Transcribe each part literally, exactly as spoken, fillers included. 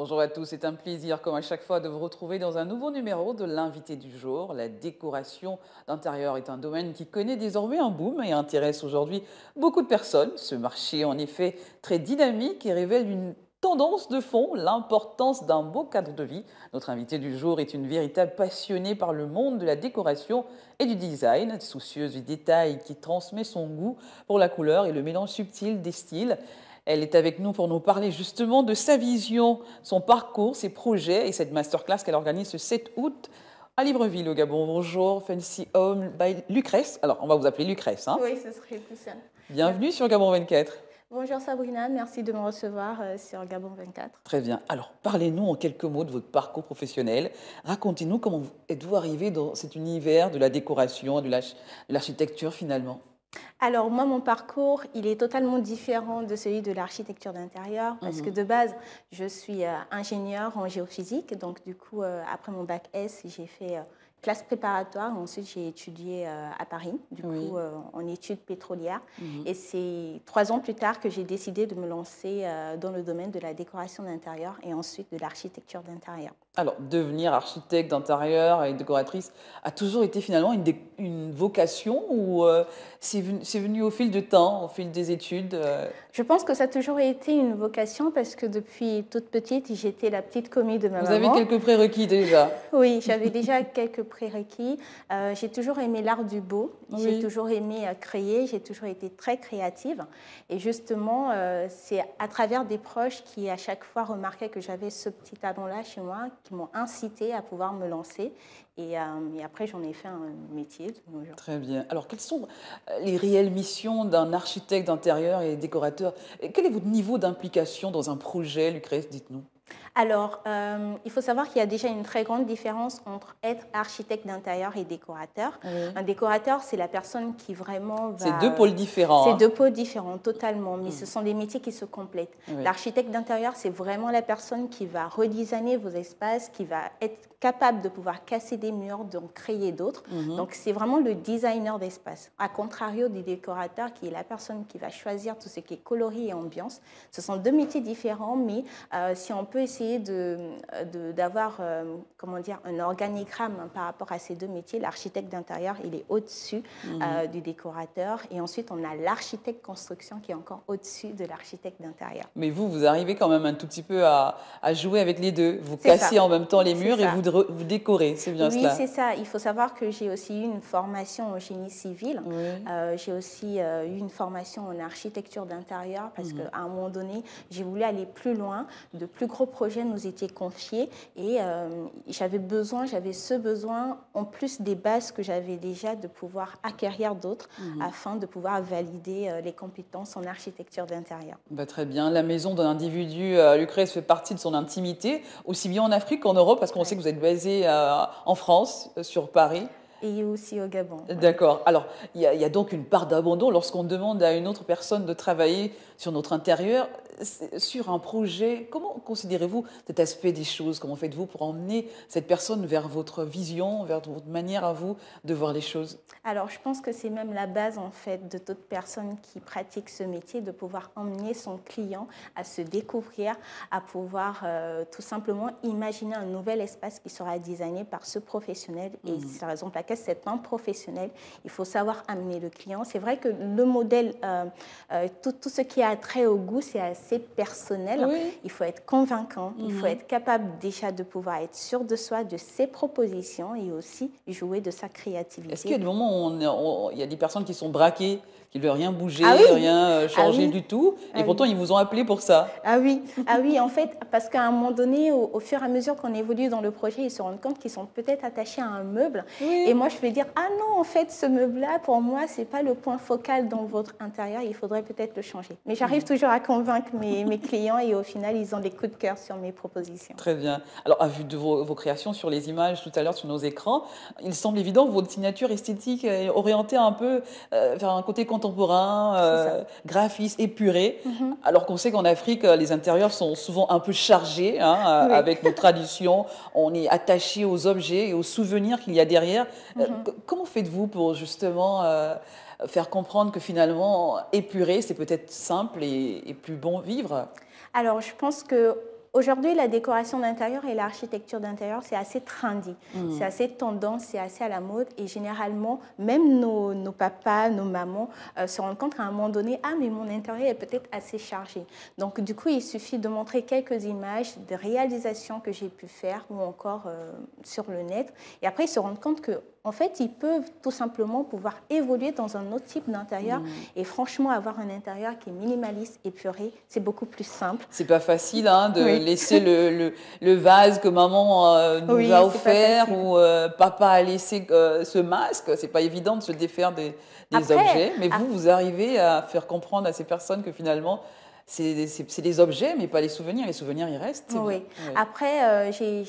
Bonjour à tous, c'est un plaisir comme à chaque fois de vous retrouver dans un nouveau numéro de l'invité du jour. La décoration d'intérieur est un domaine qui connaît désormais un boom et intéresse aujourd'hui beaucoup de personnes. Ce marché en effet très dynamique et révèle une tendance de fond, l'importance d'un beau cadre de vie. Notre invité du jour est une véritable passionnée par le monde de la décoration et du design, soucieuse du détail qui transmet son goût pour la couleur et le mélange subtil des styles. Elle est avec nous pour nous parler justement de sa vision, son parcours, ses projets et cette masterclass qu'elle organise ce sept août à Libreville au Gabon. Bonjour, Fancy Home by Lucrèce. Alors, on va vous appeler Lucrèce. Hein. Oui, ce serait plus simple. Bienvenue Merci. Sur Gabon vingt-quatre. Bonjour Sabrina, merci de me recevoir euh, sur Gabon vingt-quatre. Très bien. Alors, parlez-nous en quelques mots de votre parcours professionnel. Racontez-nous comment êtes-vous arrivé dans cet univers de la décoration, de l'architecture finalement. Alors moi, mon parcours, il est totalement différent de celui de l'architecture d'intérieur parce mmh. que de base, je suis euh, ingénieure en géophysique. Donc du coup, euh, après mon bac S, j'ai fait euh, classe préparatoire. Ensuite, j'ai étudié euh, à Paris, du oui. coup, euh, en études pétrolières. Mmh. Et c'est trois ans plus tard que j'ai décidé de me lancer euh, dans le domaine de la décoration d'intérieur et ensuite de l'architecture d'intérieur. Alors, devenir architecte d'intérieur et décoratrice a toujours été finalement une, une vocation ou euh, c'est venu, venu au fil du temps, au fil des études euh... Je pense que ça a toujours été une vocation parce que depuis toute petite, j'étais la petite commis de ma Vous maman. Vous avez quelques prérequis déjà? Oui, j'avais déjà quelques prérequis. Euh, j'ai toujours aimé l'art du beau, oui. j'ai toujours aimé euh, créer, j'ai toujours été très créative. Et justement, euh, c'est à travers des proches qui à chaque fois remarquaient que j'avais ce petit talent-là chez moi, qui m'ont incité à pouvoir me lancer. Et, euh, et après, j'en ai fait un métier. Très bien. Alors, quelles sont les réelles missions d'un architecte d'intérieur et décorateur? Quel est votre niveau d'implication dans un projet, Lucrèce? Dites-nous. Alors, euh, il faut savoir qu'il y a déjà une très grande différence entre être architecte d'intérieur et décorateur. Oui. Un décorateur, c'est la personne qui vraiment va... C'est deux pôles différents. C'est hein. deux pôles différents, totalement, mais mmh. ce sont des métiers qui se complètent. Oui. L'architecte d'intérieur, c'est vraiment la personne qui va redesigner vos espaces, qui va être capable de pouvoir casser des murs, d'en créer d'autres. Mmh. Donc, c'est vraiment le designer d'espace. À contrario du décorateur, qui est la personne qui va choisir tout ce qui est coloris et ambiance. Ce sont deux métiers différents, mais euh, si on peut essayer d'avoir de, de, euh, comment dire, un organigramme hein, par rapport à ces deux métiers. L'architecte d'intérieur, il est au-dessus mmh. euh, du décorateur. Et ensuite, on a l'architecte construction qui est encore au-dessus de l'architecte d'intérieur. Mais vous, vous arrivez quand même un tout petit peu à, à jouer avec les deux. Vous cassez en même temps les murs et vous, vous décorez, c'est bien oui, cela? Oui, c'est ça. Il faut savoir que j'ai aussi eu une formation en génie civil. Oui. Euh, j'ai aussi euh, eu une formation en architecture d'intérieur parce mmh. qu'à un moment donné, j'ai voulu aller plus loin, de plus gros projets nous étaient confiés et euh, j'avais besoin, j'avais ce besoin, en plus des bases que j'avais déjà, de pouvoir acquérir d'autres mmh. afin de pouvoir valider euh, les compétences en architecture d'intérieur. Bah, très bien. La maison d'un individu, euh, Lucrèce, fait partie de son intimité, aussi bien en Afrique qu'en Europe, parce qu'on ouais. sait que vous êtes basé euh, en France, euh, sur Paris. Et aussi au Gabon. D'accord. Alors, il y, y a donc une part d'abandon lorsqu'on demande à une autre personne de travailler sur notre intérieur, sur un projet. Comment considérez-vous cet aspect des choses? Comment faites-vous pour emmener cette personne vers votre vision, vers votre manière à vous de voir les choses? Alors, je pense que c'est même la base, en fait, de toute personne qui pratique ce métier, de pouvoir emmener son client à se découvrir, à pouvoir euh, tout simplement imaginer un nouvel espace qui sera designé par ce professionnel. Et mmh. c'est la raison pour laquelle c'est un professionnel. Il faut savoir amener le client. C'est vrai que le modèle, euh, euh, tout, tout ce qui a trait au goût, c'est assez personnel. Oui. Il faut être convaincant. Mm-hmm. Il faut être capable déjà de pouvoir être sûr de soi, de ses propositions et aussi jouer de sa créativité. Est-ce qu'il y a des moments où on, on, il y a des personnes qui sont braquées, qui ne veulent rien bouger, ah oui. rien changer ah oui. du tout, et ah pourtant oui. ils vous ont appelé pour ça? Ah oui, ah oui, en fait, parce qu'à un moment donné, au, au fur et à mesure qu'on évolue dans le projet, ils se rendent compte qu'ils sont peut-être attachés à un meuble. Oui. Et moi, je vais dire, ah non, en fait, ce meuble-là, pour moi, ce n'est pas le point focal dans votre intérieur, il faudrait peut-être le changer. Mais j'arrive mmh. toujours à convaincre mes, mes clients et au final, ils ont des coups de cœur sur mes propositions. Très bien. Alors, à vue de vos, vos créations sur les images tout à l'heure sur nos écrans, il semble évident que votre signature esthétique est orientée un peu euh, vers un côté contemporain, euh, graphiste, épuré, mmh. alors qu'on sait qu'en Afrique, les intérieurs sont souvent un peu chargés, hein, oui. avec nos traditions, on est attaché aux objets et aux souvenirs qu'il y a derrière. Mmh. Comment faites-vous pour justement euh, faire comprendre que finalement, épuré, c'est peut-être simple et, et plus bon vivre? Alors, je pense que Aujourd'hui, la décoration d'intérieur et l'architecture d'intérieur, c'est assez trendy, mmh. c'est assez tendance, c'est assez à la mode. Et généralement, même nos, nos papas, nos mamans euh, se rendent compte qu'à un moment donné, ah, mais mon intérieur est peut-être assez chargé. Donc, du coup, il suffit de montrer quelques images de réalisations que j'ai pu faire ou encore euh, sur le net. Et après, ils se rendent compte que en fait, ils peuvent tout simplement pouvoir évoluer dans un autre type d'intérieur. Mmh. Et franchement, avoir un intérieur qui est minimaliste, épuré, c'est beaucoup plus simple. C'est pas facile hein, de oui. laisser le, le, le vase que maman euh, nous oui, a offert ou euh, papa a laissé euh, ce masque. C'est pas évident de se défaire des, des après, objets. Mais vous, après... vous arrivez à faire comprendre à ces personnes que finalement, c'est des objets, mais pas les souvenirs. Les souvenirs, ils restent. Oui. oui. Après, euh, j'ai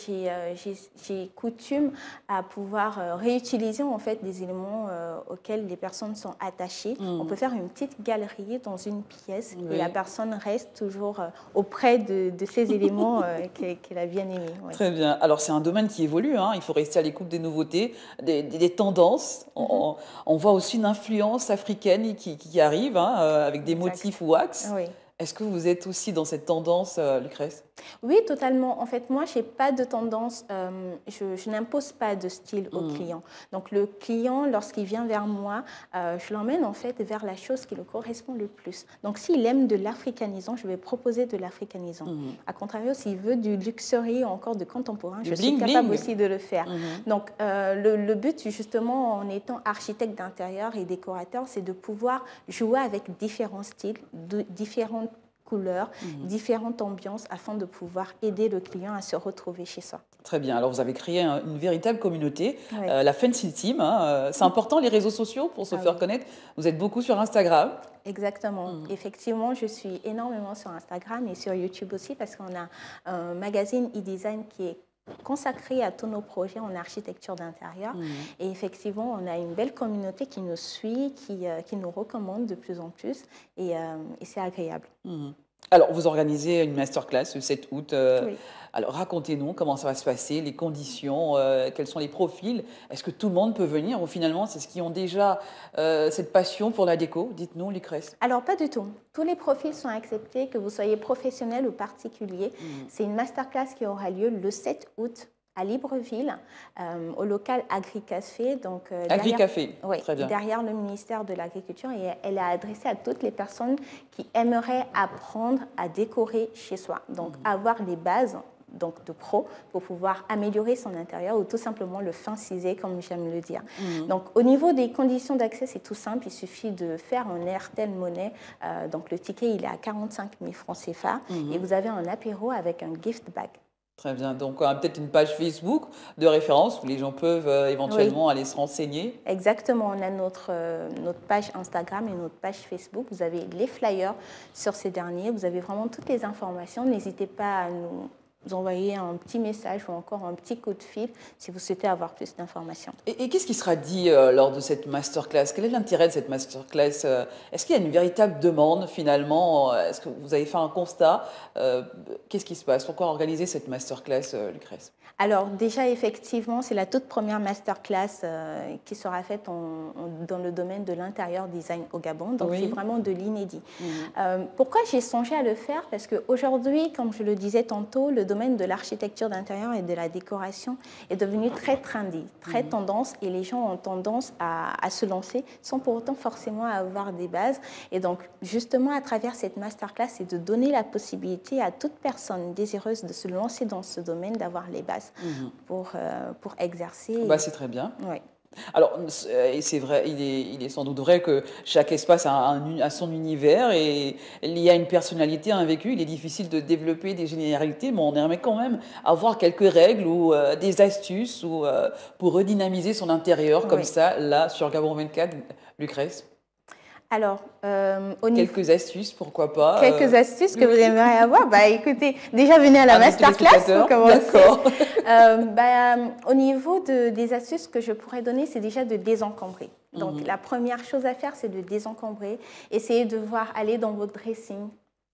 euh, coutume à pouvoir euh, réutiliser en fait des éléments euh, auxquels les personnes sont attachées. Mmh. On peut faire une petite galerie dans une pièce oui. et la personne reste toujours euh, auprès de, de ces éléments euh, qu'elle qu'elle a bien aimés. Oui. Très bien. Alors, c'est un domaine qui évolue. Hein. Il faut rester à l'écoute des nouveautés, des, des, des tendances. Mmh. on, on voit aussi une influence africaine qui, qui arrive hein, avec des exact. motifs wax. Oui. Est-ce que vous êtes aussi dans cette tendance, euh, Lucrèce? Oui, totalement. En fait, moi, je n'ai pas de tendance, euh, je, je n'impose pas de style au mmh. client. Donc, le client, lorsqu'il vient vers moi, euh, je l'emmène en fait vers la chose qui le correspond le plus. Donc, s'il aime de l'africanisant, je vais proposer de l'africanisant. Mmh. A contrario, s'il veut du luxury ou encore du contemporain, du je bling, suis capable bling. aussi de le faire. Mmh. Donc, euh, le, le but, justement, en étant architecte d'intérieur et décorateur, c'est de pouvoir jouer avec différents styles, de, différentes couleurs, mmh. différentes ambiances afin de pouvoir aider le client à se retrouver chez soi. Très bien. Alors, vous avez créé un, une véritable communauté, oui. euh, la Fancy Team. Hein, c'est important, les réseaux sociaux, pour se ah, faire oui. connaître. Vous êtes beaucoup sur Instagram. Exactement. Mmh. Effectivement, je suis énormément sur Instagram et sur YouTube aussi parce qu'on a un magazine e-design qui est consacré à tous nos projets en architecture d'intérieur. Mmh. Et effectivement, on a une belle communauté qui nous suit, qui, euh, qui nous recommande de plus en plus. Et, euh, et c'est agréable. Mmh. Alors, vous organisez une masterclass le sept août. Euh, oui. Alors, racontez-nous comment ça va se passer, les conditions, euh, quels sont les profils. Est-ce que tout le monde peut venir ou finalement, c'est ceux qui ont déjà euh, cette passion pour la déco? Dites-nous, Lucrèce. Alors, pas du tout. Tous les profils sont acceptés, que vous soyez professionnel ou particulier. Mmh. C'est une masterclass qui aura lieu le sept août à Libreville, euh, au local Agri-Café. Donc, euh, Agri-Café, oui, très bien. Derrière le ministère de l'Agriculture. Et elle est adressée à toutes les personnes qui aimeraient apprendre à décorer chez soi. Donc, mmh. avoir les bases donc de pro pour pouvoir améliorer son intérieur ou tout simplement le finciser, comme j'aime le dire. Mmh. Donc, au niveau des conditions d'accès, c'est tout simple. Il suffit de faire un Airtel Money. Euh, donc, le ticket, il est à quarante-cinq mille francs C F A. Mmh. Et vous avez un apéro avec un gift bag. Très bien. Donc, on a peut-être une page Facebook de référence où les gens peuvent euh, éventuellement oui. aller se renseigner. Exactement. On a notre, euh, notre page Instagram et notre page Facebook. Vous avez les flyers sur ces derniers. Vous avez vraiment toutes les informations. N'hésitez pas à nous vous envoyer un petit message ou encore un petit coup de fil si vous souhaitez avoir plus d'informations. Et, et qu'est-ce qui sera dit euh, lors de cette masterclass? Quel est l'intérêt de cette masterclass? euh, Est-ce qu'il y a une véritable demande finalement? Est-ce que vous avez fait un constat? euh, Qu'est-ce qui se passe? Pourquoi organiser cette masterclass, euh, Lucrèce? Alors déjà, effectivement, c'est la toute première masterclass euh, qui sera faite en, en, dans le domaine de l'intérieur design au Gabon. Donc oui. c'est vraiment de l'inédit. Mmh. Euh, pourquoi j'ai songé à le faire? Parce qu'aujourd'hui, comme je le disais tantôt, le domaine de l'architecture d'intérieur et de la décoration est devenu très trendy, très mmh. tendance, et les gens ont tendance à, à se lancer sans pour autant forcément avoir des bases. Et donc, justement, à travers cette masterclass, c'est de donner la possibilité à toute personne désireuse de se lancer dans ce domaine d'avoir les bases. Mmh. Pour, euh, pour exercer. Bah, c'est très bien. Oui. Alors, c'est vrai, il est, il est sans doute vrai que chaque espace a, un, a son univers et il y a une personnalité, un vécu. Il est difficile de développer des généralités, mais on aimerait quand même avoir quelques règles ou euh, des astuces ou, euh, pour redynamiser son intérieur, comme oui. ça, là, sur Gabon vingt-quatre, Lucrèce. Alors, euh, au niveau... Quelques astuces, pourquoi pas. Quelques euh... astuces que vous aimeriez avoir. Bah, écoutez, déjà venez à la masterclass pour commencer. D'accord. euh, bah, au niveau de, des astuces que je pourrais donner, c'est déjà de désencombrer. Donc, mmh. la première chose à faire, c'est de désencombrer. Essayez de voir aller dans votre dressing.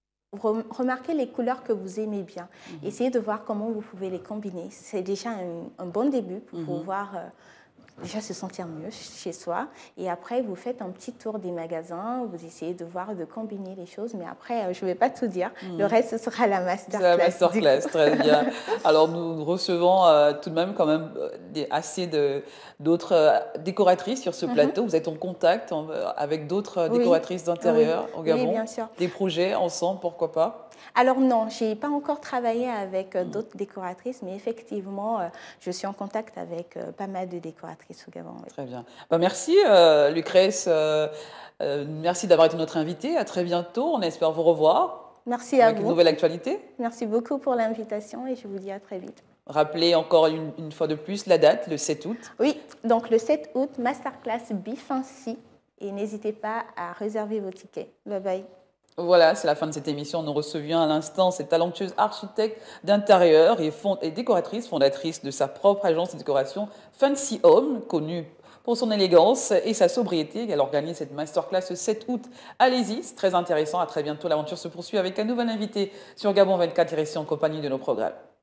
Remarquez les couleurs que vous aimez bien. Mmh. Essayez de voir comment vous pouvez les combiner. C'est déjà un, un bon début pour mmh. pouvoir... Euh, déjà se sentir mieux chez soi. Et après, vous faites un petit tour des magasins, vous essayez de voir, de combiner les choses. Mais après, je ne vais pas tout dire. Mmh. Le reste, ce sera la masterclass. La masterclass, très bien. Alors, nous recevons euh, tout de même quand même des, assez de, d'autres euh, décoratrices sur ce mmh. plateau. Vous êtes en contact en, avec d'autres oui. décoratrices d'intérieur oui. au Gabon? Oui, bien sûr. Des projets ensemble, pourquoi pas? Alors non, je n'ai pas encore travaillé avec euh, d'autres décoratrices, mais effectivement, euh, je suis en contact avec euh, pas mal de décoratrices au Gabon. Oui. Très bien. Ben, merci euh, Lucrèce, euh, euh, merci d'avoir été notre invitée. À très bientôt, on espère vous revoir. Merci à avec vous. Avec une nouvelle actualité. Merci beaucoup pour l'invitation et je vous dis à très vite. Rappelez encore une, une fois de plus la date, le sept août. Oui, donc le sept août, masterclass Bifancy et n'hésitez pas à réserver vos tickets. Bye bye. Voilà, c'est la fin de cette émission. Nous recevions à l'instant cette talentueuse architecte d'intérieur et, fond et décoratrice, fondatrice de sa propre agence de décoration Fancy Home, connue pour son élégance et sa sobriété. Elle organise cette masterclass le sept août. Allez-y, c'est très intéressant. À très bientôt. L'aventure se poursuit avec un nouvel invité sur Gabon vingt-quatre, ici en compagnie de nos programmes.